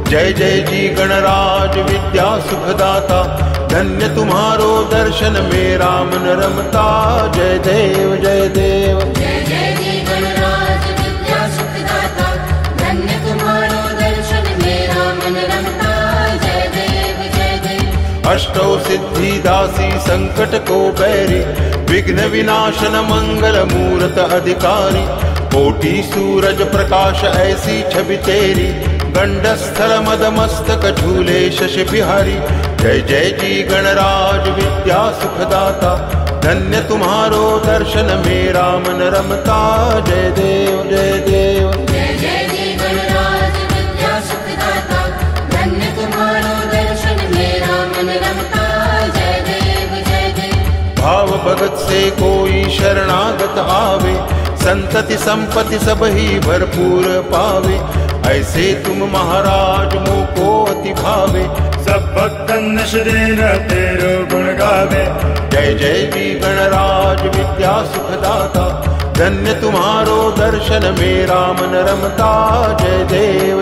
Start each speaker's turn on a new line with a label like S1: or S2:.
S1: जय जय जी गणराज विद्या सुखदाता, धन्य तुम्हारो दर्शन मेरा मन रमता। जय देव जय देव।
S2: जय जय जी गणराज विद्या सुखदाता, धन्य तुम्हारो दर्शन मेरा मन रमता। जय देव जय देव।
S1: अष्टौ सिद्धि दासी संकट को बैरी, विघ्न विनाशन मंगल मूरत अधिकारी। कोटि सूरज प्रकाश ऐसी छवि तेरी, गंडस्थल मद मस्तक झूले शशि बिहारी। जय जय जी गणराज विद्या सुखदाता, धन्य तुम्हारो दर्शन मेरा मन रमता। जय देव जय देव।
S2: जय जय जी गणराज विद्या सुखदाता, धन्य तुम्हारो दर्शन मेरा मन रमता। जय देव जय देव।
S1: भाव भगत से कोई शरणागत आवे, संतति संपत्ति सब ही भरपूर पावे। ऐसे तुम महाराज मोको अति भावे,
S3: सब भक्तन शरीर तेरो गुण गावे।
S1: जय जय जी गणराज विद्या सुखदाता, धन्य तुम्हारो दर्शन मेरा मन रमता। जय देव